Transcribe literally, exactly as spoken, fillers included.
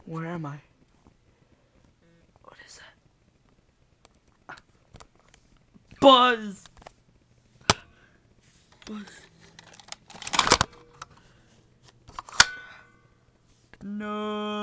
Where am I? What is that? Buzz! Buzz. No.